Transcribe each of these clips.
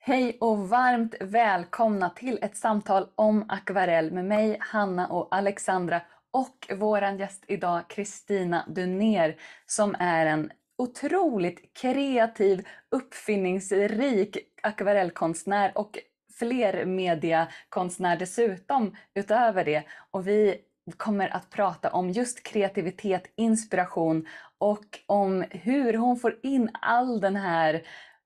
Hej och varmt välkomna till ett samtal om akvarell med mig, Hanna och Alexandra och våran gäst idag, Kristina Dunér, som är en otroligt kreativ, uppfinningsrik akvarellkonstnär och flermediakonstnär dessutom utöver det. Och vi kommer att prata om just kreativitet, inspiration och om hur hon får in all den här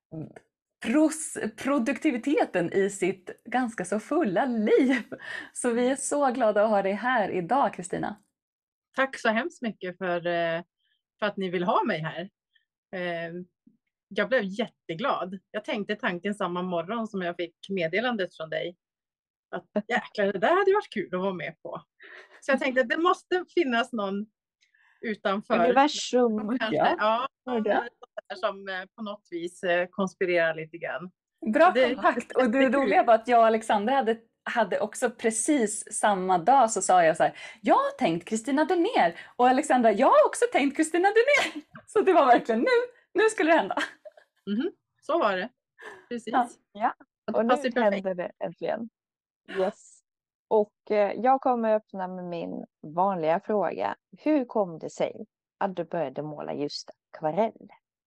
produktiviteten i sitt ganska så fulla liv. Så vi är så glada att ha dig här idag, Kristina. Tack så hemskt mycket för att ni vill ha mig här. Jag blev jätteglad. Jag tänkte tanken samma morgon som jag fick meddelandet från dig. Att jäklar, det där hade varit kul att vara med på. Så jag tänkte att det måste finnas någon utanför. Universum. Ja, som på något vis konspirerar lite grann. Bra kontakt. Och det roliga var att jag och Alexandra hade också precis samma dag så sa jag så här: jag har tänkt Kristina Dunér. Och Alexandra, jag har också tänkt Kristina Dunér. Så det var verkligen nu skulle det hända. Så var det. Precis. Ja. Och nu händer det äntligen. Yes. Och jag kommer öppna med min vanliga fråga. Hur kom det sig att du började måla just akvarell?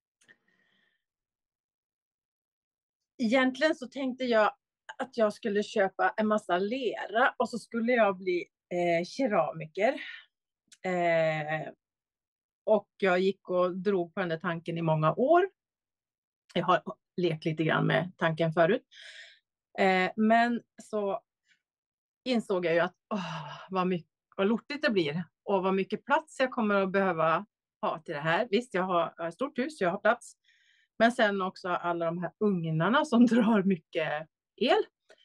Egentligen så tänkte jag att jag skulle köpa en massa lera och så skulle jag bli keramiker. Och jag gick och drog på den där tanken i många år. Jag har lekt lite grann med tanken förut. Men så insåg jag ju att vad lortigt det blir. Och vad mycket plats jag kommer att behöva ha till det här. Visst, jag har ett stort hus, jag har plats. Men sen också alla de här ugnarna som drar mycket el.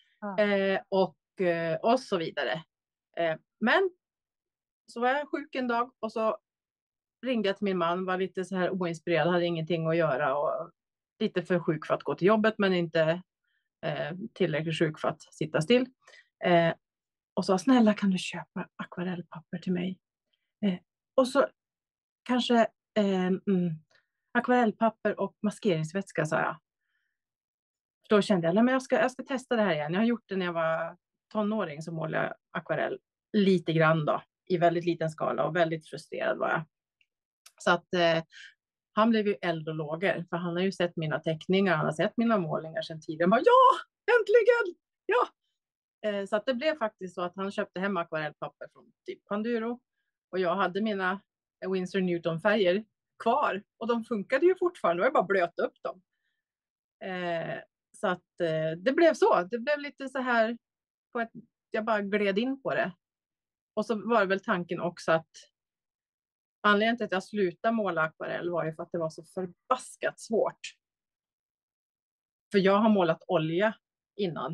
Och så vidare. Men så var jag sjuk en dag och så ringde jag till min man. Var lite så här oinspirerad, hade ingenting att göra. Och lite för sjuk för att gå till jobbet men inte tillräckligt sjuk för att sitta still. Och sa, snälla kan du köpa akvarellpapper till mig? Och så kanske akvarellpapper och maskeringsvätska, sa jag. Då kände jag, nej, men jag ska testa det här igen. Jag har gjort det när jag var tonåring, så målade jag akvarell lite grann då. I väldigt liten skala och väldigt frustrerad var jag. Så att han blev ju eld och lågor. För han har ju sett mina teckningar, han har sett mina målningar sedan tidigare. Han bara, ja, äntligen! Ja! Så att det blev faktiskt så att han köpte hem akvarellpapper från typ Panduro. Och jag hade mina Winsor Newton-färger kvar. Och de funkade ju fortfarande. Och jag bara blöt upp dem. Så att det blev så. Det blev lite så här. Jag bara gled in på det. Och så var det väl tanken också att anledningen till att jag slutade måla akvarell var ju för att det var så förbaskat svårt. För jag har målat olja innan.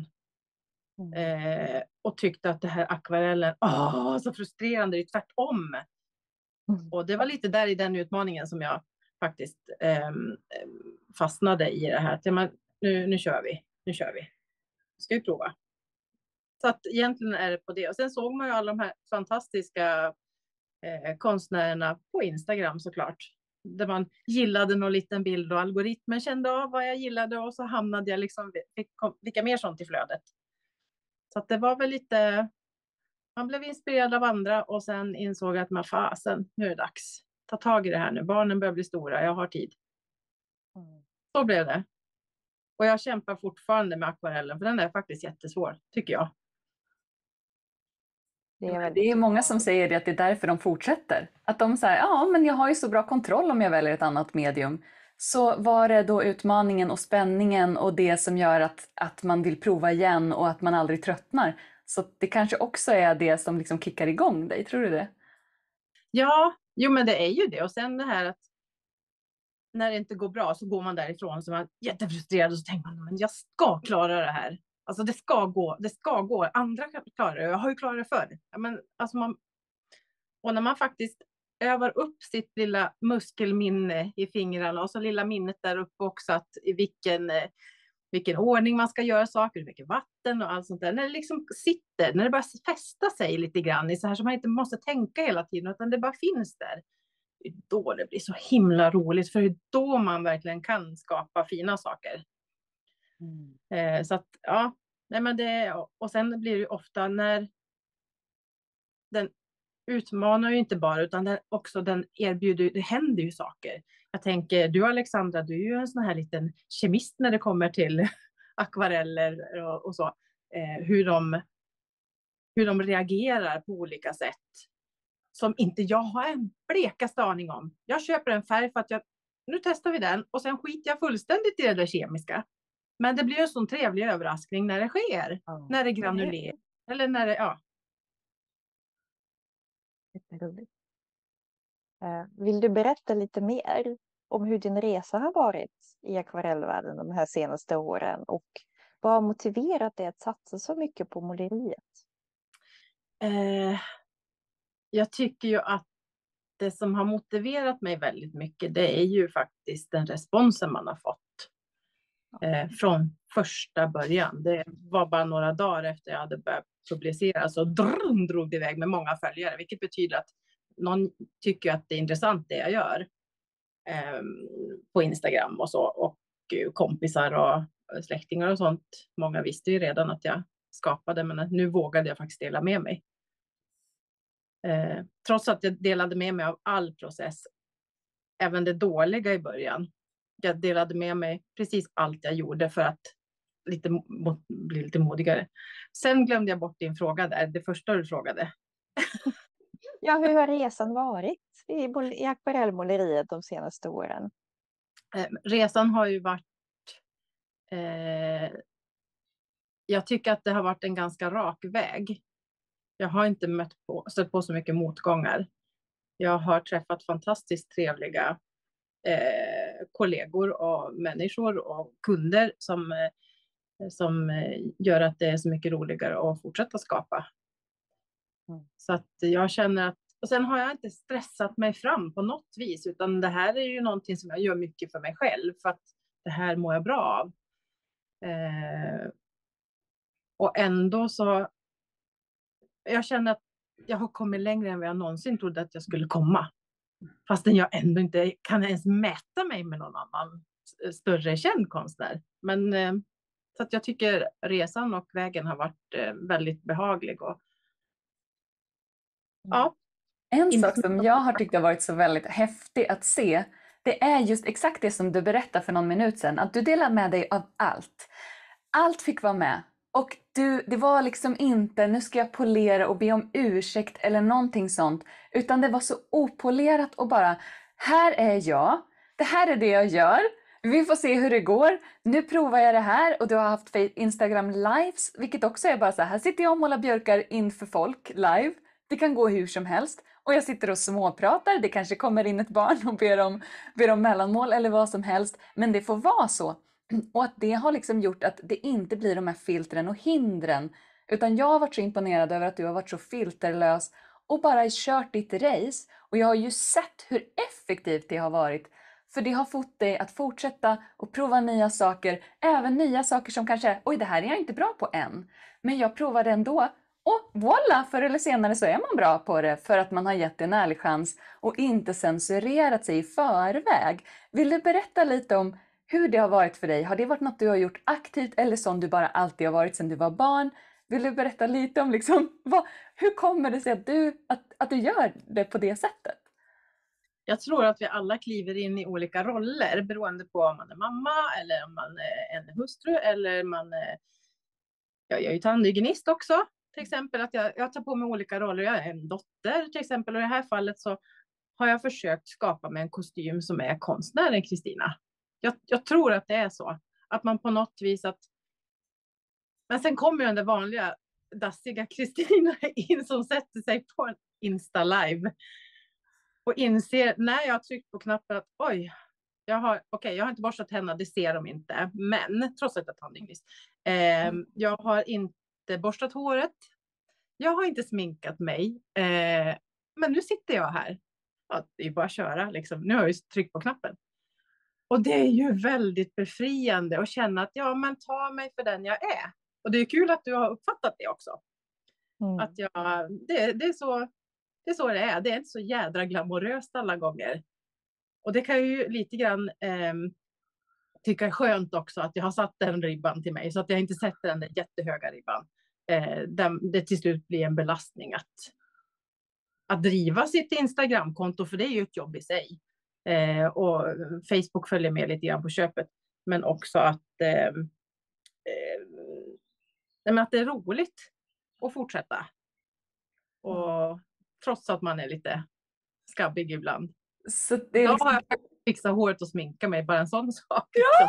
Och tyckte att det här akvarellen, så frustrerande, det är tvärtom. Och det var lite där i den utmaningen som jag faktiskt fastnade i det här. Att, nu kör vi. Ska vi prova. Så att egentligen är det på det. Och sen såg man ju alla de här fantastiska konstnärerna på Instagram såklart. Där man gillade någon liten bild och algoritmen kände av vad jag gillade. Och så hamnade jag liksom, fick mer sånt i flödet. Så att det var väl lite, man blev inspirerad av andra och sen insåg att nu är det dags. Ta tag i det här nu, barnen börjar bli stora, jag har tid. Så blev det. Och jag kämpar fortfarande med akvarellen, för den är faktiskt jättesvår, tycker jag. Det är många som säger det, att det är därför de fortsätter. Att de säger, men jag har ju så bra kontroll om jag väljer ett annat medium. Så var det då utmaningen och spänningen och det som gör att man vill prova igen och att man aldrig tröttnar. Så det kanske också är det som liksom kickar igång dig, tror du det? Ja, men det är ju det. Och sen det här att när det inte går bra så går man därifrån så man är jättefrustrerad och så tänker man, men jag ska klara det här. Alltså det ska gå. Andra klarar det, jag har ju klarat det förr. Men alltså och när man faktiskt övar upp sitt lilla muskelminne i fingrarna och så lilla minnet där uppe också, att i vilken ordning man ska göra saker, hur mycket vatten och allt sånt där. När det liksom sitter, när det bara fästa sig lite grann i så här som man inte måste tänka hela tiden, utan det bara finns där. Det är då det blir så himla roligt, för det är då man verkligen kan skapa fina saker. Så att, ja. Nej, men och sen blir det ju ofta när den utmanar ju inte bara, utan den erbjuder, det händer ju saker. Jag tänker, du Alexandra, du är ju en sån här liten kemist när det kommer till akvareller och så. Hur de reagerar på olika sätt. Som inte jag har en blekaste aning om. Jag köper en färg för att nu testar vi den och sen skiter jag fullständigt i det där kemiska. Men det blir en sån trevlig överraskning när det sker. När det granulerar. Eller när det, ja. Jätteroligt. Vill du berätta lite mer om hur din resa har varit i akvarellvärlden de här senaste åren? Och vad har motiverat dig att satsa så mycket på måleriet? Jag tycker ju att det som har motiverat mig väldigt mycket, det är ju faktiskt den responsen man har fått. Från första början. Det var bara några dagar efter jag hade börjat publicera så drog det iväg med många följare. Vilket betyder att någon tycker att det är intressant det jag gör. På Instagram och så. Och kompisar och släktingar och sånt. Många visste ju redan att jag skapade, men nu vågade jag faktiskt dela med mig. Trots att jag delade med mig av all process. Även det dåliga i början. Jag delade med mig precis allt jag gjorde för att bli lite modigare. Sen glömde jag bort din fråga där. Det första du frågade. Ja, hur har resan varit i akvarellmåleriet de senaste åren? Resan har ju varit... jag tycker att det har varit en ganska rak väg. Jag har inte stött på så mycket motgångar. Jag har träffat fantastiskt trevliga kollegor och människor och kunder som gör att det är så mycket roligare att fortsätta skapa. Så att jag känner att, och sen har jag inte stressat mig fram på något vis, utan det här är ju någonting som jag gör mycket för mig själv, för att det här mår jag bra av. Och ändå så, jag känner att jag har kommit längre än vad jag någonsin trodde att jag skulle komma. Fastän jag ändå inte kan ens mäta mig med någon annan större känd konstnär. Men så att jag tycker resan och vägen har varit väldigt behaglig. Och, ja. En sak som jag har tyckt har varit så väldigt häftig att se, det är just exakt det som du berättade för någon minut sedan. Att du delar med dig av allt. Allt fick vara med. Och det var liksom inte, nu ska jag polera och be om ursäkt eller någonting sånt. Utan det var så opolerat och bara, här är jag. Det här är det jag gör. Vi får se hur det går. Nu provar jag det här och du har haft Instagram lives. Vilket också är bara så här sitter jag och målar björkar inför folk live. Det kan gå hur som helst. Och jag sitter och småpratar. Det kanske kommer in ett barn och ber om mellanmål eller vad som helst. Men det får vara så. Och att det har liksom gjort att det inte blir de här filtren och hindren. Utan jag har varit så imponerad över att du har varit så filterlös och bara kört ditt race. Och jag har ju sett hur effektivt det har varit. För det har fått dig att fortsätta och prova nya saker. Även nya saker som kanske, oj det här är jag inte bra på än. Men jag provade ändå. Och voilà, förr eller senare så är man bra på det. För att man har gett en ärlig chans och inte censurerat sig i förväg. Vill du berätta lite om hur det har varit för dig? Har det varit något du har gjort aktivt eller som du bara alltid har varit sedan du var barn? Vill du berätta lite om liksom, hur kommer det sig att du gör det på det sättet? Jag tror att vi alla kliver in i olika roller beroende på om man är mamma eller om man är en hustru eller man är... Jag är ju tandhygienist också. Till exempel att jag tar på mig olika roller. Jag är en dotter till exempel och i det här fallet så har jag försökt skapa mig en kostym som är konstnären Kristina. Jag tror att det är så. Att man på något vis att... Men sen kommer den där vanliga dassiga Kristina in som sätter sig på en Insta-live. Och inser när jag har tryckt på knappen att oj, jag har inte borstat tänderna, det ser de inte. Men trots att jag är tandhygienist. Jag har inte borstat håret. Jag har inte sminkat mig. Men nu sitter jag här. Ja, det är bara att köra liksom. Nu har jag ju tryckt på knappen. Och det är ju väldigt befriande att känna att ja, men ta mig för den jag är. Och det är kul att du har uppfattat det också. Att det är så det är. Det är inte så jädra glamoröst alla gånger. Och det kan ju lite grann tycka är skönt också att jag har satt den ribban till mig så att jag inte sätter den där jättehöga ribban. Det till slut blir en belastning att driva sitt Instagramkonto, för det är ju ett jobb i sig. Och Facebook följer med lite grann på köpet. Men också att det är roligt att fortsätta. Och trots att man är lite skabbig ibland. Så det är Då liksom... har jag fixat håret och sminka mig, bara en sån sak. Ja!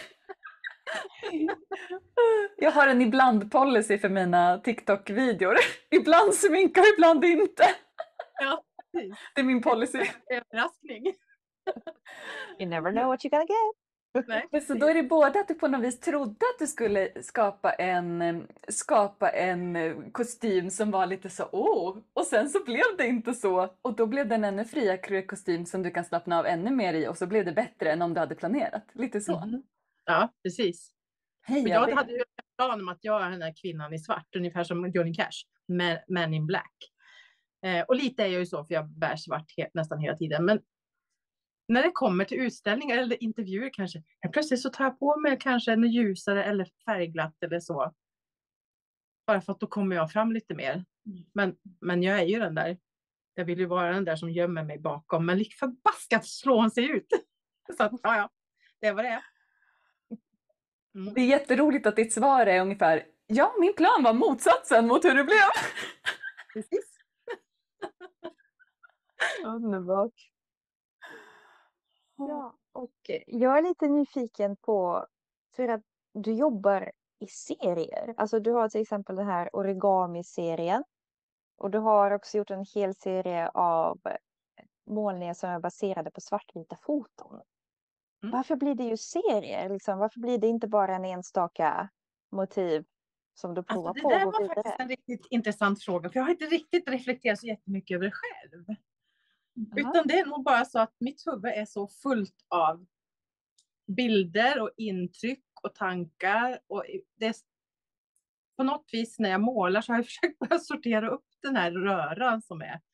Jag har en ibland-policy för mina TikTok-videor. Ibland sminkar, ibland inte. Ja, precis. Det är min policy. Överraskning. You never know what you're gonna get. Nej, Så då är det både att du på något vis trodde att du skulle skapa en kostym som var lite så och sen så blev det inte så, och då blev det en ännu friare kostym som du kan slappna av ännu mer i, och så blev det bättre än om du hade planerat. Lite så. Mm. Ja, precis. Hej, Jag hade ju en plan om att jag är den här kvinnan i svart, ungefär som Johnny Cash, men in black. Och lite är jag ju så, för jag bär svart nästan hela tiden. Men när det kommer till utställningar eller intervjuer kanske, plötsligt så tar jag på mig kanske en ljusare eller färgglatt eller så. Bara för att då kommer jag fram lite mer. Men jag är ju den där. Jag vill ju vara den där som gömmer mig bakom. Men lik förbaskat slår hon sig ut. Så att, ja, det var det. Det är jätteroligt att ditt svar är ungefär, ja, min plan var motsatsen mot hur det blev. Precis. Underbart. Ja, och jag är lite nyfiken på, för att du jobbar i serier. Alltså du har till exempel den här origami-serien. Och du har också gjort en hel serie av målningar som är baserade på svartvita foton. Varför blir det ju serier? Liksom? Varför blir det inte bara en enstaka motiv som du provar på? Det där var faktiskt en riktigt intressant fråga. För jag har inte riktigt reflekterat så jättemycket över det själv. Utan det är nog bara så att mitt huvud är så fullt av bilder och intryck och tankar. Och det, på något vis när jag målar så har jag försökt börja sortera upp den här röran som är.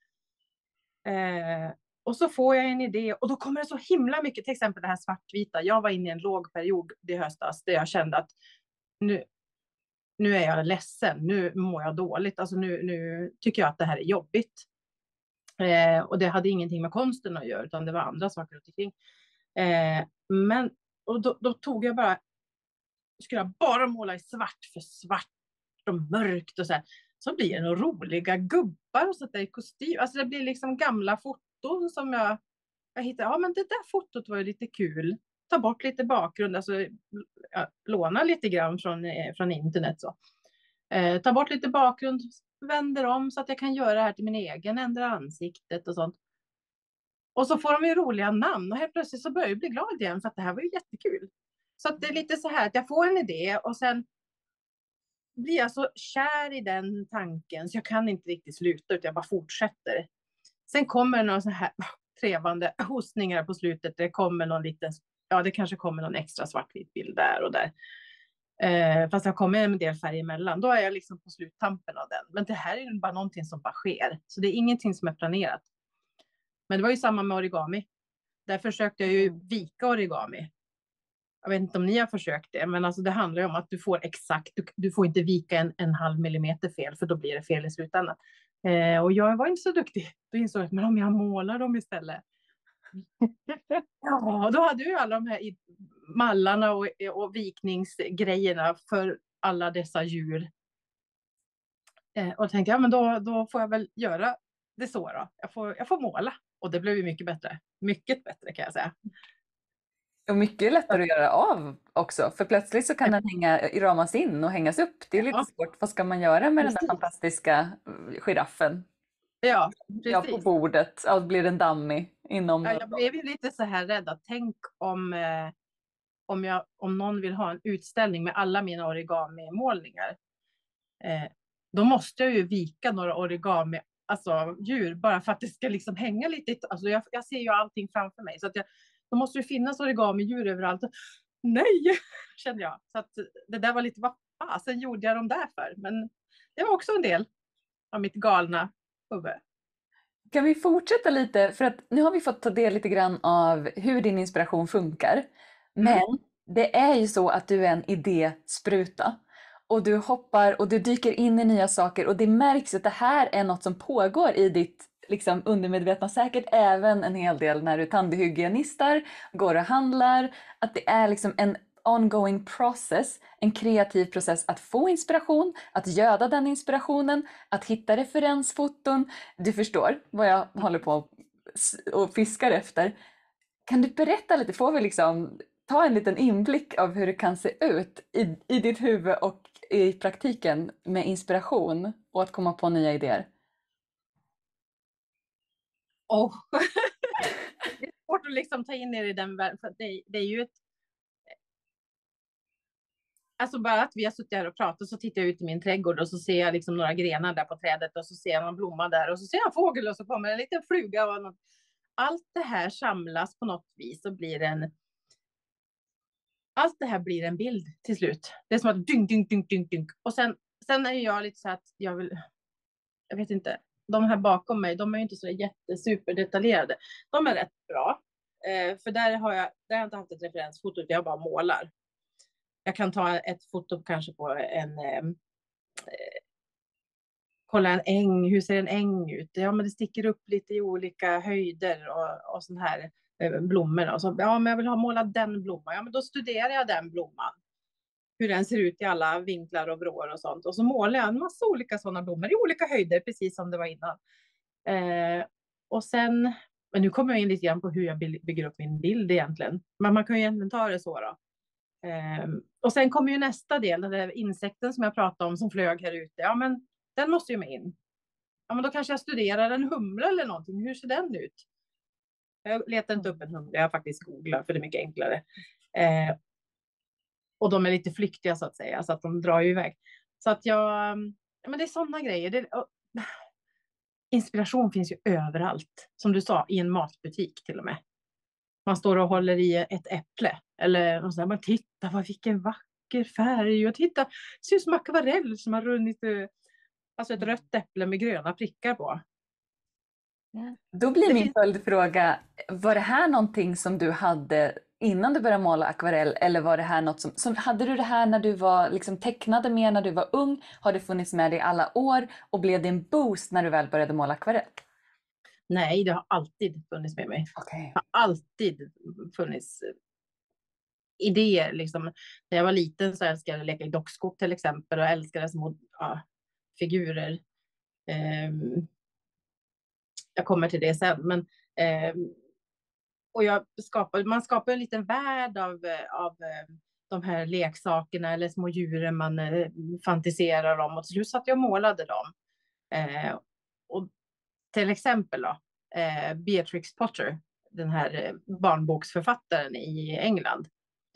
Och så får jag en idé och då kommer det så himla mycket, till exempel det här svartvita. Jag var inne i en låg period i höstas där jag kände att nu är jag ledsen, nu mår jag dåligt. Alltså nu tycker jag att det här är jobbigt. Och det hade ingenting med konsten att göra, utan det var andra saker runt omkring. Men och då tog jag bara, skulle jag bara måla i svart för svart och mörkt och så här. Så blir det några roliga gubbar och så där i kostym. Alltså det blir liksom gamla foton som jag hittade. Ja, men det där fotot var ju lite kul. Ta bort lite bakgrund, alltså låna lite grann från internet så. Ta bort lite bakgrund, vänder om så att jag kan göra det här till min egen, ändra ansiktet och sånt. Och så får de ju roliga namn och helt plötsligt så börjar jag bli glad igen för att det här var ju jättekul. Så att det är lite så här att jag får en idé och sen blir jag så kär i den tanken så jag kan inte riktigt sluta utan jag bara fortsätter. Sen kommer några så här trevande hostningar på slutet. Det kommer någon liten, ja det kanske kommer någon extra svartvit bild där och där. Fast jag kommer en del färg emellan. Då är jag liksom på sluttampen av den. Men det här är ju bara någonting som bara sker. Så det är ingenting som är planerat. Men det var ju samma med origami. Där försökte jag ju vika origami. Jag vet inte om ni har försökt det. Men alltså det handlar ju om att du får exakt. Du får inte vika en halv millimeter fel. För då blir det fel i slutändan. Och jag var inte så duktig. Då insåg jag att men om jag målar dem istället. Ja, då hade ju alla de här mallarna och vikningsgrejerna för alla dessa djur. Och tänkte jag, men då får jag väl göra det så då. Jag får måla. Och det blev ju mycket bättre. Mycket bättre kan jag säga. Och mycket lättare att göra av också. För plötsligt så kan den ramas in och hängas upp. Det är lite svårt. Vad ska man göra med den där fantastiska giraffen? Ja, precis. Ja, på bordet. Ja, blir den dammig inom... Ja, jag blev ju lite så här rädd att tänk om någon vill ha en utställning med alla mina origami-målningar. Då måste jag ju vika några origami, alltså djur, bara för att det ska liksom hänga lite. Alltså jag ser ju allting framför mig. Så att då måste det finnas origami-djur överallt. Nej, kände jag. Så att det där var lite, vad fasen gjorde jag dem där för? Men det var också en del av mitt galna huvud. Kan vi fortsätta lite? För att nu har vi fått ta del lite grann av hur din inspiration funkar. Men det är ju så att du är en idéspruta. Och du hoppar och du dyker in i nya saker och det märks att det här är något som pågår i ditt liksom undermedvetna, säkert även en hel del när du tandhygienistar, går och handlar, att det är liksom en ongoing process, en kreativ process att få inspiration, att göda den inspirationen, att hitta referensfoton. Du förstår vad jag håller på och fiskar efter. Kan du berätta lite, får vi liksom ta en liten inblick av hur det kan se ut i ditt huvud och i praktiken med inspiration och att komma på nya idéer? Det är svårt att liksom ta in er i den världen, för det är ju ett... Alltså bara att vi har suttit här och pratat, så tittar jag ut i min trädgård och så ser jag liksom några grenar där på trädet och så ser jag någon blomma där och så ser jag en fågel och så kommer en liten fluga och något. Allt det här samlas på något vis och blir allt det här blir en bild till slut. Det är som att dynk. Och sen är jag lite så att jag vet inte, de här bakom mig, de är ju inte så superdetaljerade. De är rätt bra. För där har jag inte haft ett referensfoto, jag bara målar. Jag kan ta ett foto kanske på kolla en äng, hur ser en äng ut? Ja, men det sticker upp lite i olika höjder och sån här blommor. Och så, ja, men jag vill ha målat den blomman. Ja, men då studerar jag den blomman. Hur den ser ut i alla vinklar och vrår och sånt. Och så målar jag en massa olika sådana blommor i olika höjder, precis som det var innan. Och sen, men nu kommer jag in lite grann på hur jag bygger upp min bild egentligen. Men man kan ju egentligen ta det så då. Och sen kommer ju nästa del, den där insekten som jag pratade om som flög här ute. Ja, men den måste ju med in. Ja, men då kanske jag studerar en humla eller någonting. Hur ser den ut? Jag letar inte upp en humla, jag har faktiskt googlat för det är mycket enklare. Och de är lite flyktiga så att säga, så att de drar ju iväg. Så att men det är sådana grejer. Inspiration finns ju överallt. Som du sa, i en matbutik till och med. Man står och håller i ett äpple. Eller och så här, man titta, vilken vacker färg. Och titta, det ser ut som akvarell som har runnit. Alltså ett rött äpple med gröna prickar på. Då blir min följdfråga, var det här någonting som du hade innan du började måla akvarell, eller var det här något som hade du det här när du var liksom tecknade mer när du var ung? Har det funnits med dig alla år och blev det en boost när du väl började måla akvarell? Nej, det har alltid funnits med mig. Okay. Det har alltid funnits idéer. Liksom. När jag var liten så älskade jag att leka i dockskåp till exempel och älskade små figurer. Jag kommer till det sen. Men, och man skapar en liten värld av de här leksakerna eller små djuren man fantiserar om. Och till slut satt jag och målade dem. Och till exempel då, Beatrix Potter, den här barnboksförfattaren i England.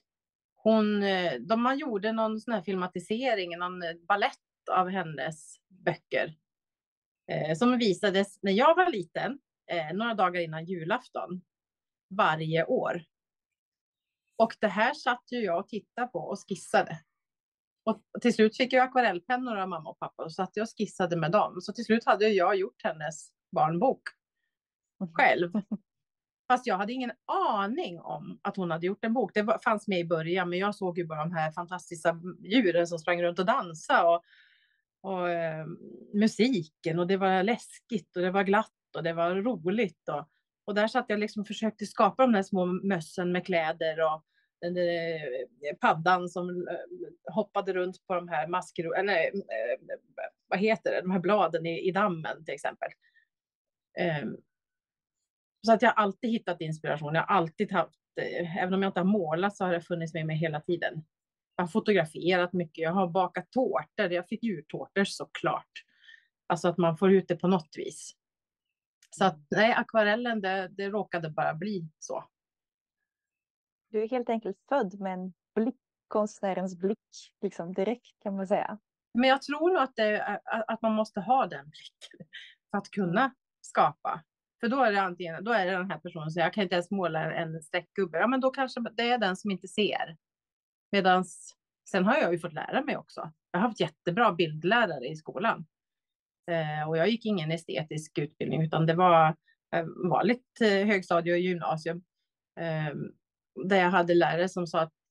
Man gjorde någon sån här filmatisering, någon ballett av hennes böcker. Som visades när jag var liten, några dagar innan julafton, varje år. Och det här satt ju jag och tittade på och skissade. Och till slut fick jag akvarellpennor av mamma och pappa och satt jag och skissade med dem. Så till slut hade jag gjort hennes barnbok själv. Fast jag hade ingen aning om att hon hade gjort en bok. Det fanns med i början, men jag såg ju bara de här fantastiska djuren som sprang runt och dansade. Och musiken, och det var läskigt och det var glatt och det var roligt. Och där satt jag liksom försökte skapa de här små mössen med kläder och den där paddan som hoppade runt på de här vad heter det, de här bladen i dammen till exempel. Så att jag har alltid hittat inspiration. Jag har alltid haft, även om jag inte har målat så har det funnits med mig hela tiden. Jag har fotograferat mycket, jag har bakat tårtor, jag fick djurtårtor såklart. Alltså att man får ut det på något vis. Så att nej, akvarellen det råkade bara bli så. Du är helt enkelt född med en blick, konstnärens blick, liksom direkt kan man säga. Men jag tror nog att man måste ha den blicken för att kunna skapa. För då är det den här personen som säger, jag kan inte ens måla en streckgubbe. Ja, men då kanske det är den som inte ser. Medans, sen har jag ju fått lära mig också. Jag har haft jättebra bildlärare i skolan. Och jag gick ingen estetisk utbildning, utan det var vanligt högstadie och gymnasium. där jag hade lärare som sa att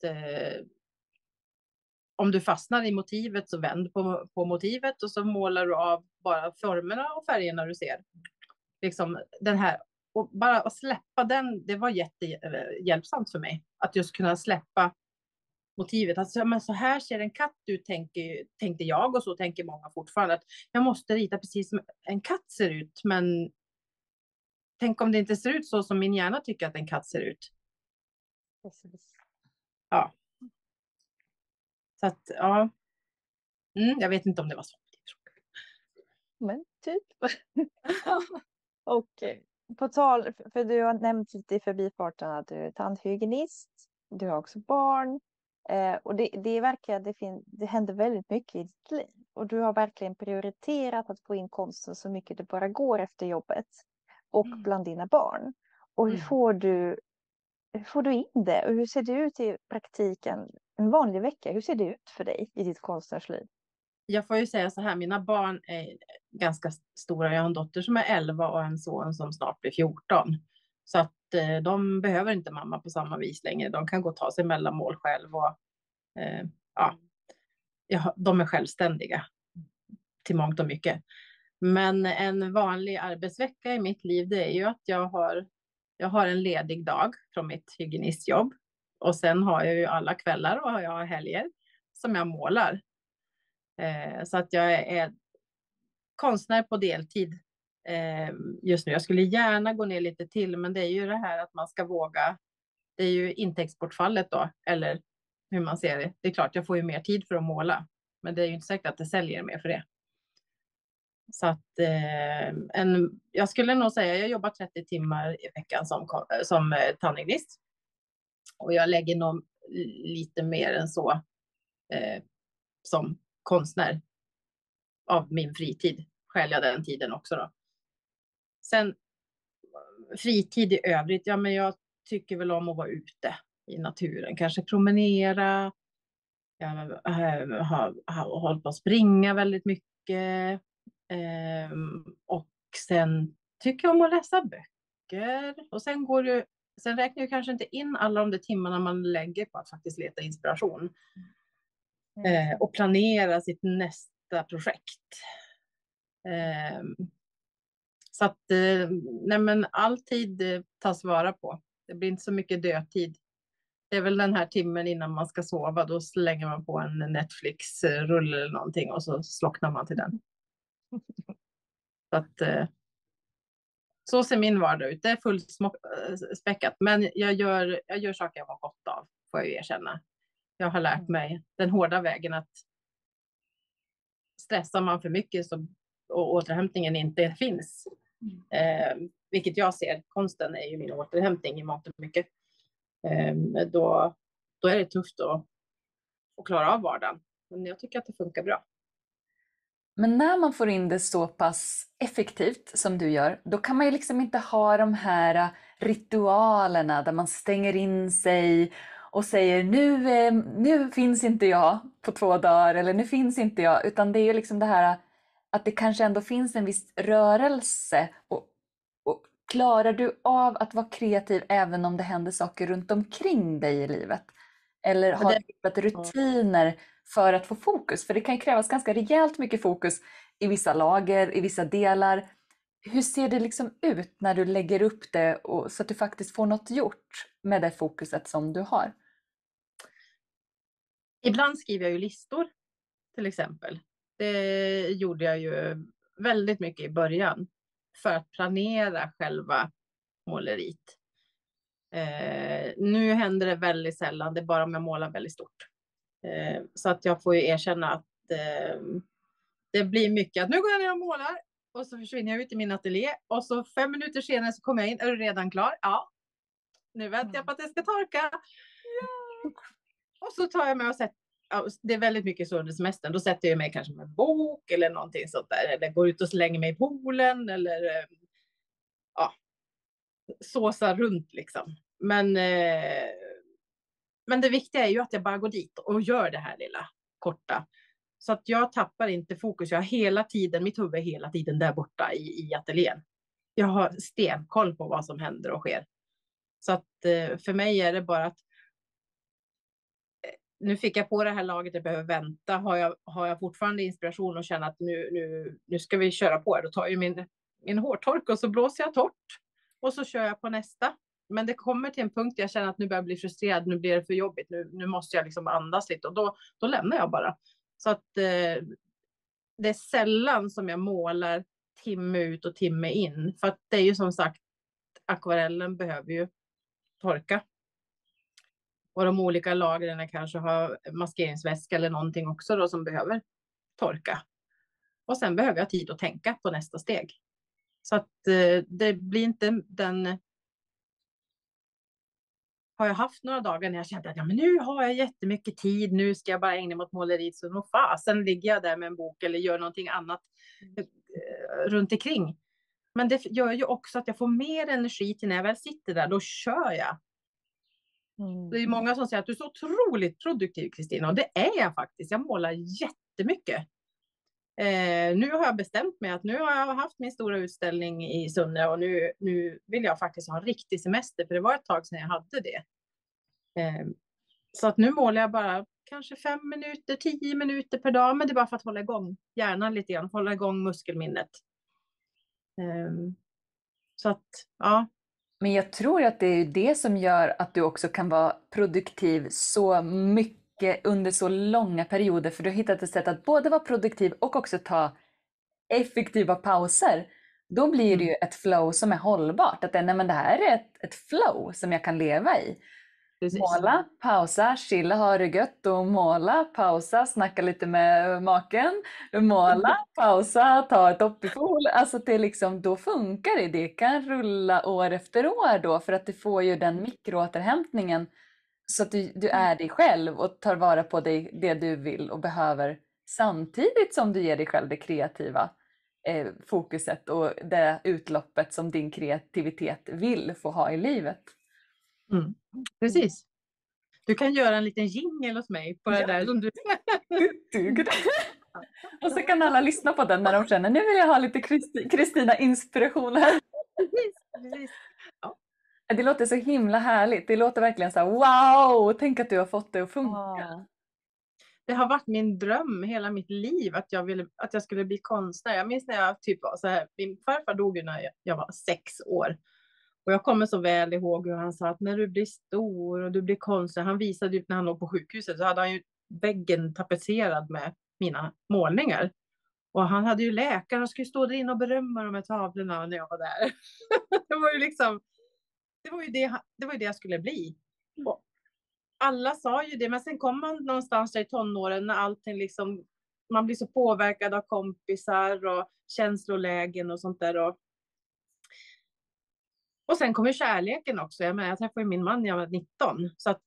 om du fastnar i motivet så vänd på motivet och så målar du av bara formerna och färgerna du ser. Liksom den här, och bara att släppa den, det var jättehjälpsamt för mig. Att just kunna släppa motivet. Alltså, men så här ser en katt ut, tänkte jag, och så tänker många fortfarande. Att jag måste rita precis som en katt ser ut, men tänk om det inte ser ut så som min hjärna tycker att en katt ser ut. Precis. Ja. Så att, ja. Jag vet inte om det var så. Men typ. Och på tal, för du har nämnt lite i förbifarten att du är tandhygienist. Du har också barn. Och det verkar, det händer väldigt mycket i ditt liv. Och du har verkligen prioriterat att få in konsten så mycket det bara går efter jobbet. Och bland dina barn. Och hur får du in det? Och hur ser det ut i praktiken? En vanlig vecka, hur ser det ut för dig i ditt konstnärsliv? Jag får ju säga så här, mina barn är ganska stora. Jag har en dotter som är 11 och en son som snart blir 14. Så att de behöver inte mamma på samma vis längre. De kan gå och ta sig mellanmål själv. Och, de är självständiga till mångt och mycket. Men en vanlig arbetsvecka i mitt liv, det är ju att jag har en ledig dag från mitt hygienistjobb. Och sen har jag ju alla kvällar och jag har helger som jag målar. Så att jag är konstnär på deltid just nu. Jag skulle gärna gå ner lite till, men det är ju det här att man ska våga. Det är ju intäktsbortfallet då, eller hur man ser det. Det är klart, jag får ju mer tid för att måla, men det är ju inte säkert att det säljer mer för det. Så att jag skulle nog säga jag jobbar 30 timmar i veckan som tandhygienist. Och jag lägger nog lite mer än så som konstnär av min fritid. Stjäl jag den tiden också då. Sen fritid i övrigt, ja men jag tycker väl om att vara ute i naturen. Kanske promenera. Jag har hållit på att springa väldigt mycket. Och sen tycker jag om att läsa böcker. Och sen räknar jag kanske inte in alla de där timmarna man lägger på att faktiskt leta inspiration. Och planera sitt nästa projekt. Så att nej men alltid tas vara på. Det blir inte så mycket dödtid. Det är väl den här timmen innan man ska sova. Då slänger man på en Netflix-rulle eller någonting och så slocknar man till den. Så att så ser min vardag ut. Det är fullt späckat. Men jag gör saker jag har gott av, får jag erkänna. Jag har lärt mig den hårda vägen att stressar man för mycket och återhämtningen inte finns. Vilket jag ser, konsten är ju min återhämtning i mångt och mycket. Då är det tufft att klara av vardagen. Men jag tycker att det funkar bra. Men när man får in det så pass effektivt som du gör, då kan man ju liksom inte ha de här ritualerna där man stänger in sig och säger nu finns inte jag på 2 dagar eller nu finns inte jag, utan det är ju liksom det här att det kanske ändå finns en viss rörelse och klarar du av att vara kreativ även om det händer saker runt omkring dig i livet? Eller har du hittat rutiner för att få fokus? För det kan ju krävas ganska rejält mycket fokus i vissa lager, i vissa delar. Hur ser det liksom ut när du lägger upp det så att du faktiskt får något gjort med det fokuset som du har? Ibland skriver jag ju listor, till exempel. Det gjorde jag ju väldigt mycket i början för att planera själva måleriet. Nu händer det väldigt sällan, det är bara om jag målar väldigt stort. Så att jag får ju erkänna att det blir mycket att nu går jag ner och målar och så försvinner jag ut i min ateljé och så 5 minuter senare så kommer jag in, är du redan klar? Ja, nu väntar jag på att det ska torka. Ja. Och så tar jag mig och sätter, det är väldigt mycket så under semestern, då sätter jag mig kanske med en bok eller någonting sånt där, eller går ut och slänger mig i poolen eller såsa runt liksom. Men det viktiga är ju att jag bara går dit och gör det här lilla korta. Så att jag tappar inte fokus. Jag har hela tiden, mitt huvud är hela tiden där borta i ateljén. Jag har stenkoll på vad som händer och sker. Så att för mig är det bara att nu fick jag på det här laget, jag behöver vänta. Har jag fortfarande inspiration och känner att nu ska vi köra på det, då tar jag min hårtork och så blåser jag torrt. Och så kör jag på nästa. Men det kommer till en punkt där jag känner att nu börjar jag bli frustrerad, nu blir det för jobbigt, nu måste jag liksom andas lite. Och då lämnar jag bara. Så att det är sällan som jag målar timme ut och timme in. För att det är ju som sagt, akvarellen behöver ju torka. Och de olika lagren kanske har maskeringsväska eller någonting också då som behöver torka. Och sen behöver jag tid att tänka på nästa steg. Så att det blir inte den... Har jag haft några dagar när jag kände att men nu har jag jättemycket tid, nu ska jag bara ägna mig åt måleriet, så nog fasen ligger jag där med en bok eller gör någonting annat runt omkring. Men det gör ju också att jag får mer energi till när jag väl sitter där, då kör jag. Det är många som säger att du är så otroligt produktiv, Kristina, och det är jag faktiskt. Jag målar jättemycket. Nu har jag bestämt mig att nu har jag haft min stora utställning i Sunne och nu vill jag faktiskt ha en riktig semester, för det var ett tag sedan jag hade det. Så att nu målar jag bara kanske 5 minuter, 10 minuter per dag, men det är bara för att hålla igång hjärnan lite grann, hålla igång muskelminnet. Så att, ja. Men jag tror att det är det som gör att du också kan vara produktiv så mycket under så långa perioder. För du har hittat ett sätt att både vara produktiv och också ta effektiva pauser. Då blir det ju ett flow som är hållbart. Att det här är ett flow som jag kan leva i. Precis. Måla, pausa, chilla, ha det gött och måla, pausa, snacka lite med maken, måla, pausa, ta ett doppifol. Alltså det liksom, då funkar det. Det kan rulla år efter år då, för att du får ju den mikroåterhämtningen så att du är dig själv och tar vara på det du vill och behöver, samtidigt som du ger dig själv det kreativa fokuset och det utloppet som din kreativitet vill få ha i livet. Precis. Du kan göra en liten jingle hos mig på det där som du... Och så kan alla lyssna på den när de känner, nu vill jag ha lite Kristina inspiration här. Precis. Ja. Det låter så himla härligt. Det låter verkligen så här, wow, tänk att du har fått det att funka. Det har varit min dröm hela mitt liv att jag skulle bli konstnär. Jag minns när jag typ var så här, min farfar dog ju när jag var 6 år. Och jag kommer så väl ihåg hur han sa att när du blir stor och du blir konstnär. Han visade ju när han låg på sjukhuset, så hade han ju väggen tapetserad med mina målningar. Och han hade ju läkare och skulle stå där inne och berömma de här tavlorna när jag var där. Det var ju liksom, det var ju det jag skulle bli. Och alla sa ju det, men sen kom man någonstans där i tonåren när allting liksom, man blir så påverkad av kompisar och känslolägen och sånt där. Och sen kommer kärleken också. Jag träffade min man när jag var 19. Så att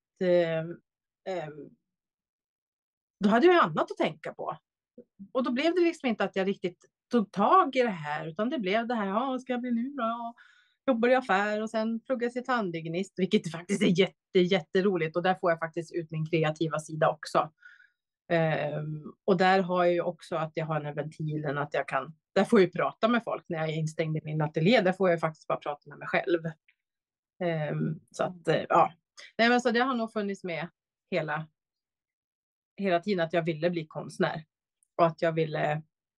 då hade jag annat att tänka på. Och då blev det liksom inte att jag riktigt tog tag i det här. Utan det blev det här, vad ska jag bli nu då? Jobbar i affär och sen pluggar jag till tandhygienist. Vilket faktiskt är jätteroligt. Och där får jag faktiskt ut min kreativa sida också. Och där har jag ju också att jag har den här ventilen att jag kan, där får jag ju prata med folk när jag är instängd i min ateljé. Där får jag faktiskt bara prata med mig själv. Så att ja, nej, men så det har nog funnits med hela tiden att jag ville bli konstnär och att jag ville,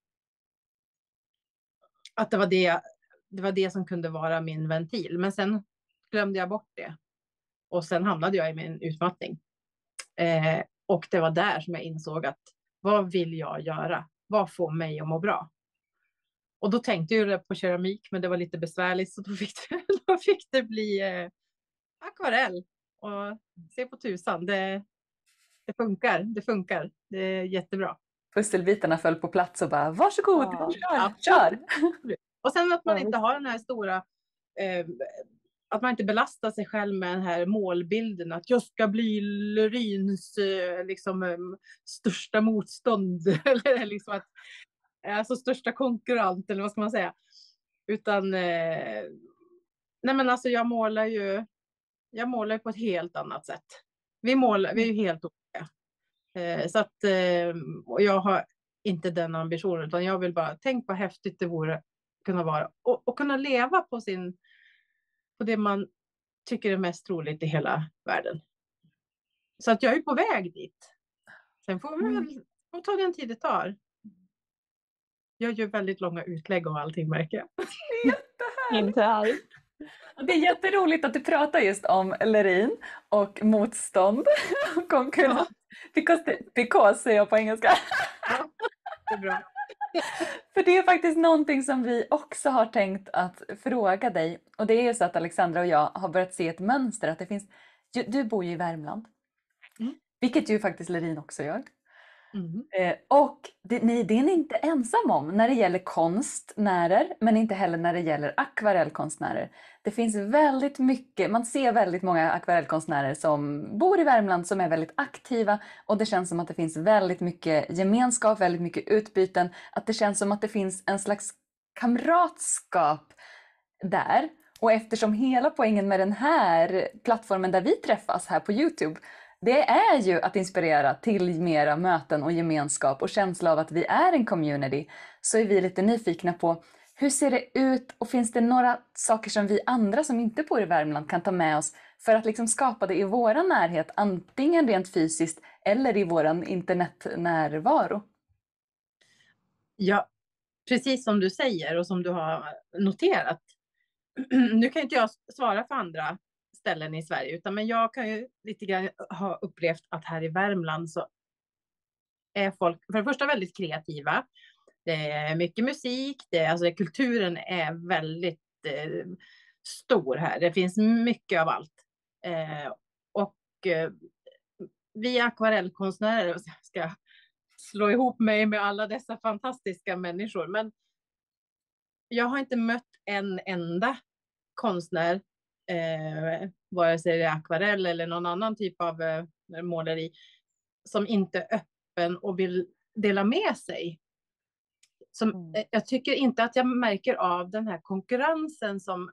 att det var det som kunde vara min ventil. Men sen glömde jag bort det och sen hamnade jag i min utmattning. Och det var där som jag insåg att vad vill jag göra? Vad får mig att må bra? Och då tänkte jag på keramik, men det var lite besvärligt, så då fick det bli akvarell. Och se på tusan, det funkar. Det är jättebra. Pusselbitarna föll på plats och bara, varsågod, kör! Och sen att man inte har den här stora, att man inte belastar sig själv med den här målbilden att jag ska bli Lorins liksom, största motstånd eller liksom att, alltså största konkurrent eller vad ska man säga, utan nej men alltså jag målar ju på ett helt annat sätt. Vi är ju helt olika, så att och jag har inte den ambitionen, utan jag vill bara tänka vad häftigt det vore kunna vara och kunna leva på det man tycker är mest roligt i hela världen. Så att jag är på väg dit. Sen får vi väl ta den tid det tar. Jag gör väldigt långa utlägg och allting, märker jag. Det är jättehärligt. Inte alls. Det är jätteroligt att du pratar just om Lerin och motstånd och konkurrens. Because säger jag på engelska. Ja, det är bra. För det är faktiskt någonting som vi också har tänkt att fråga dig. Och det är ju så att Alexandra och jag har börjat se ett mönster. Att det finns, du bor ju i Värmland. Vilket ju faktiskt Lerin också gör. Och det är ni inte ensam om när det gäller konstnärer, men inte heller när det gäller akvarellkonstnärer. Det finns väldigt mycket, man ser väldigt många akvarellkonstnärer som bor i Värmland som är väldigt aktiva, och det känns som att det finns väldigt mycket gemenskap, väldigt mycket utbyten, att det känns som att det finns en slags kamratskap där. Och eftersom hela poängen med den här plattformen där vi träffas här på YouTube, det är ju att inspirera till mera möten och gemenskap och känsla av att vi är en community, så är vi lite nyfikna på hur ser det ut, och finns det några saker som vi andra som inte bor i Värmland kan ta med oss för att liksom skapa det i våra närhet, antingen rent fysiskt eller i våran internetnärvaro? Ja, precis som du säger och som du har noterat. Nu kan inte jag svara för andra ställen i Sverige, men jag kan ju lite grann ha upplevt att här i Värmland så är folk för det första väldigt kreativa. Det är mycket musik, kulturen är väldigt stor här. Det finns mycket av allt. Vi akvarellkonstnärer ska slå ihop mig med alla dessa fantastiska människor. Men jag har inte mött en enda konstnär, vare sig det är akvarell eller någon annan typ av måleri, som inte är öppen och vill dela med sig. Jag tycker inte att jag märker av den här konkurrensen som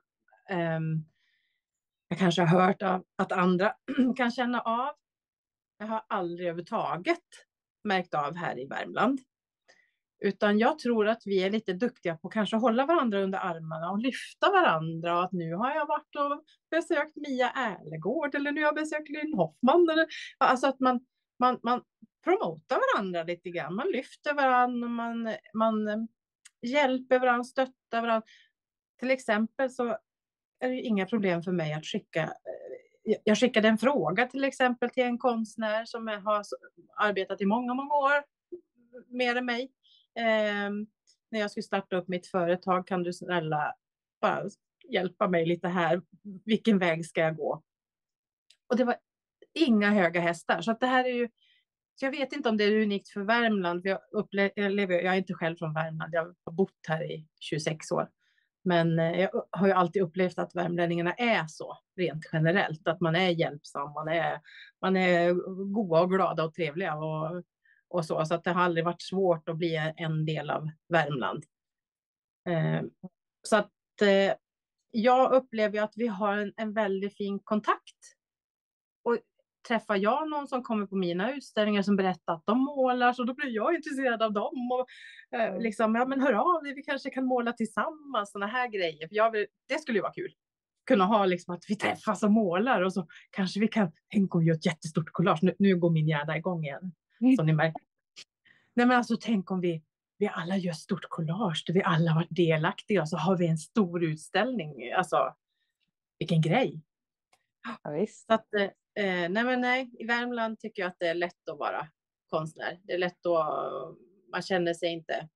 jag kanske har hört att andra kan känna av. Jag har aldrig överhuvudtaget märkt av här i Värmland. Utan jag tror att vi är lite duktiga på att kanske hålla varandra under armarna och lyfta varandra. Och att nu har jag varit och besökt Mia Erlegård, eller nu har jag besökt Lynn Hoffman. Alltså att man promotar varandra lite grann. Man lyfter varandra, man hjälper varandra, stöttar varandra. Till exempel så är det inga problem för mig att jag skickade en fråga till exempel till en konstnär som har arbetat i många, många år mer än mig. När jag skulle starta upp mitt företag, kan du snälla bara hjälpa mig lite här, vilken väg ska jag gå? Och det var inga höga hästar, så att det här är ju, så jag vet inte om det är unikt för Värmland. Jag är inte själv från Värmland, jag har bott här i 26 år, men jag har ju alltid upplevt att värmlänningarna är så rent generellt, att man är hjälpsam, man är goda och glada och trevliga och så att det har aldrig varit svårt att bli en del av Värmland. Så att jag upplever att vi har en väldigt fin kontakt. Och träffar jag någon som kommer på mina utställningar som berättar att de målar, så då blir jag intresserad av dem. Och men hör av dig, vi kanske kan måla tillsammans, såna här grejer. För det skulle ju vara kul. Kunna ha att vi träffas och målar, och så kanske vi kan tänka och göra ett jättestort collage. Nu går min hjärna igång igen, som ni märker. Nej, men alltså tänk om vi alla gör stort collage, där vi alla varit delaktiga, och så har vi en stor utställning. Alltså, vilken grej. Ja, visst. Så att, nej, i Värmland tycker jag att det är lätt att vara konstnär. Det är lätt att, man känner sig inte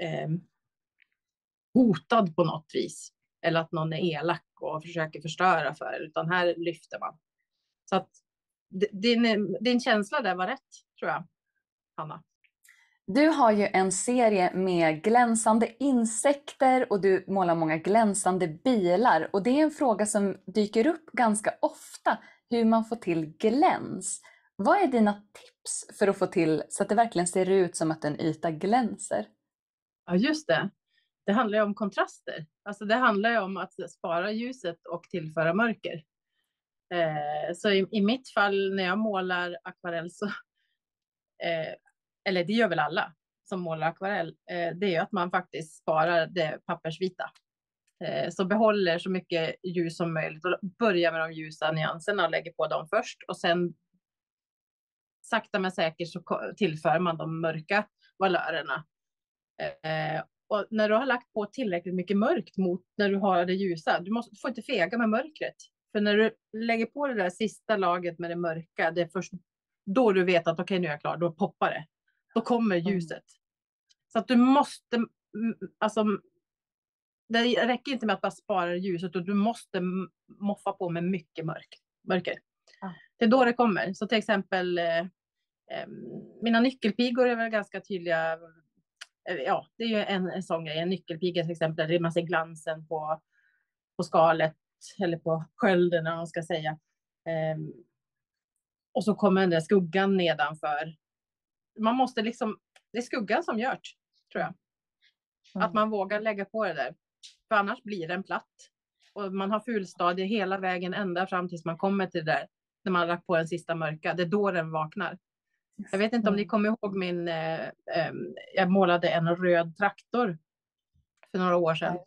hotad på något vis. Eller att någon är elak och försöker förstöra för, utan här lyfter man. Så att din känsla där var rätt, tror jag, Hanna. Du har ju en serie med glänsande insekter och du målar många glänsande bilar. Och det är en fråga som dyker upp ganska ofta, hur man får till gläns. Vad är dina tips för att få till så att det verkligen ser ut som att en yta glänser? Ja, just det. Det handlar ju om kontraster. Alltså det handlar ju om att spara ljuset och tillföra mörker. Så i mitt fall när jag målar akvarell så... eller det gör väl alla som målar akvarell, det är ju att man faktiskt sparar det pappersvita. Så behåller så mycket ljus som möjligt och börjar med de ljusa nyanserna och lägger på dem först. Och sen sakta men säkert så tillför man de mörka valörerna. Och när du har lagt på tillräckligt mycket mörkt mot när du har det ljusa, du får inte fega med mörkret. För när du lägger på det där sista laget med det mörka, det är först då du vet att okej, nu är jag klar, då poppar det. Då kommer ljuset. Så att du måste, alltså det räcker inte med att bara spara ljuset, och du måste moffa på med mycket mörker. Det är då det kommer. Så till exempel mina nyckelpigor är väl ganska tydliga. Ja, det är ju en sån grej. En nyckelpiga till exempel, där man ser glansen på skalet eller på skölden, om man ska säga. Och så kommer den där skuggan nedanför. Man måste liksom, det är skuggan som gör det, tror jag. Att man vågar lägga på det där. För annars blir den platt. Och man har fulstadie hela vägen ända fram tills man kommer till det där. När man har lagt på den sista mörka. Det är då den vaknar. Jag vet inte om ni kommer ihåg jag målade en röd traktor för några år sedan.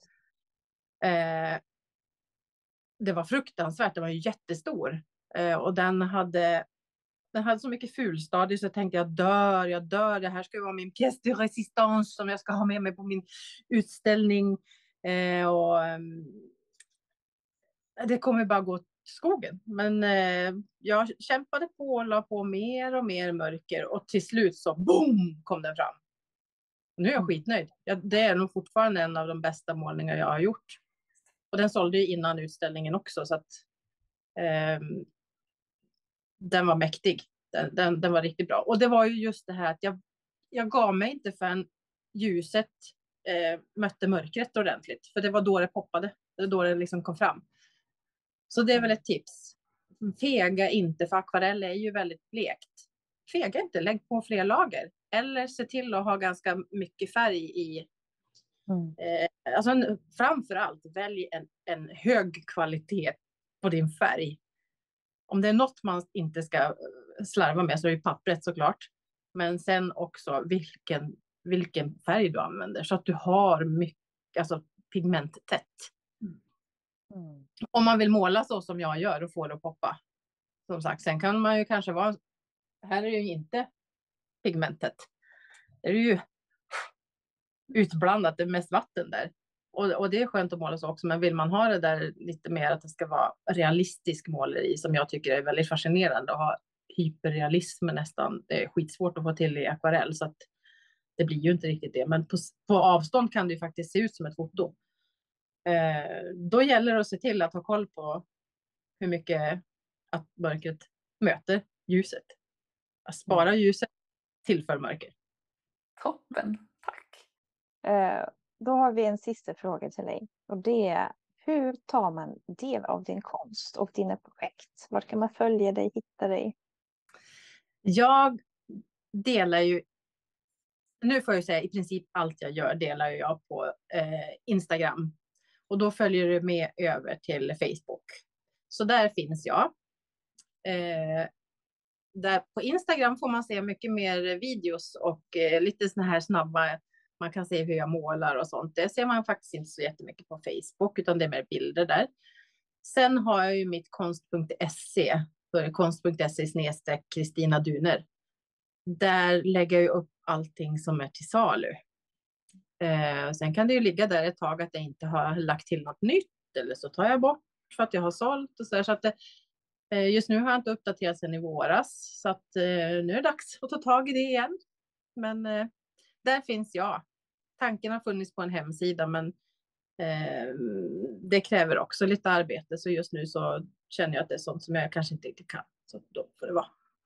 Det var fruktansvärt, den var ju jättestor. Och den hade så mycket fulstadie så jag tänkte jag dör. Det här ska ju vara min pièce de résistance som jag ska ha med mig på min utställning. Det kommer bara gå skogen. Men jag kämpade på och la på mer och mer mörker. Och till slut så boom kom den fram. Nu är jag skitnöjd. Det är nog fortfarande en av de bästa målningar jag har gjort. Och den sålde ju innan utställningen också. Så att den var mäktig. Den var riktigt bra. Och det var ju just det här att jag gav mig inte förrän ljuset mötte mörkret ordentligt. För det var då det poppade. Det var då det liksom kom fram. Så det är väl ett tips. Fega inte, för akvarell är ju väldigt blekt. Fega inte, lägg på fler lager. Eller se till att ha ganska mycket färg i. Alltså framförallt välj en hög kvalitet på din färg. Om det är något man inte ska slarva med så är det pappret såklart. Men sen också vilken färg du använder. Så att du har mycket, alltså pigmenttätt. Om man vill måla så som jag gör och få det att poppa. Som sagt, sen kan man ju kanske vara. Här är det ju inte pigmentet. Det är ju utblandat, det är mest vatten där. Och det är skönt att måla så också. Men vill man ha det där lite mer att det ska vara realistisk måleri, som jag tycker är väldigt fascinerande. Att ha hyperrealism nästan. Det är skitsvårt att få till i akvarell. Så att det blir ju inte riktigt det. Men på avstånd kan det ju faktiskt se ut som ett foto. Då gäller det att se till att ha koll på hur mycket att mörkret möter ljuset. Att spara ljuset, tillför mörker. Toppen, tack. Då har vi en sista fråga till dig. Och det är, hur tar man del av din konst och dina projekt? Var kan man följa dig, hitta dig? Jag delar ju, nu får jag säga i princip allt jag gör delar jag på Instagram. Och då följer du med över till Facebook. Så där finns jag. Där på Instagram får man se mycket mer videos och lite såna här snabba. Man kan se hur jag målar och sånt. Det ser man faktiskt inte så jättemycket på Facebook, utan det är mer bilder där. Sen har jag ju mitt konst.se. konst.se/Kristina Duner. Där lägger jag upp allting som är till salu. Sen kan det ju ligga där ett tag att jag inte har lagt till något nytt. Eller så tar jag bort för att jag har sålt. Och så att just nu har jag inte uppdaterat sen i våras. Så att nu är det dags att ta tag i det igen. Men där finns jag. Tanken har funnits på en hemsida, men det kräver också lite arbete. Så just nu så känner jag att det är sånt som jag kanske inte riktigt kan. Så då får det vara.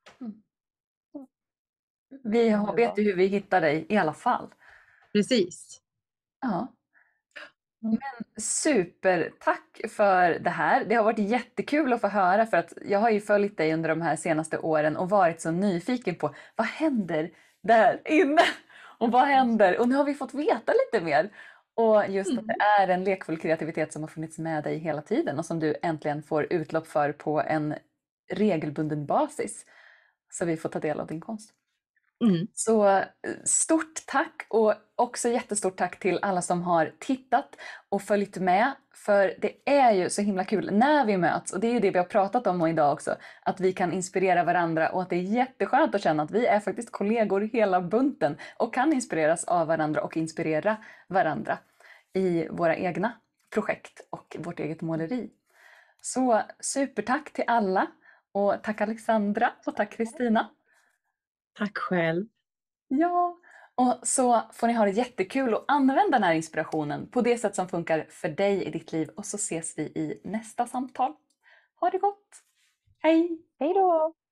Vi vet ju hur vi hittar dig i alla fall. Precis. Ja. Men supertack för det här. Det har varit jättekul att få höra, för att jag har ju följt dig under de här senaste åren och varit så nyfiken på vad händer där inne och vad händer. Och nu har vi fått veta lite mer. Och just att det är en lekfull kreativitet som har funnits med dig hela tiden och som du äntligen får utlopp för på en regelbunden basis. Så vi får ta del av din konst. Så stort tack, och också jättestort tack till alla som har tittat och följt med. För det är ju så himla kul när vi möts, och det är ju det vi har pratat om idag också. Att vi kan inspirera varandra, och att det är jätteskönt att känna att vi är faktiskt kollegor hela bunten. Och kan inspireras av varandra och inspirera varandra i våra egna projekt och vårt eget måleri. Så supertack till alla, och tack Alexandra och tack Kristina. Tack själv. Ja, och så får ni ha det jättekul och använda den här inspirationen på det sätt som funkar för dig i ditt liv. Och så ses vi i nästa samtal. Ha det gott! Hej! Hej då!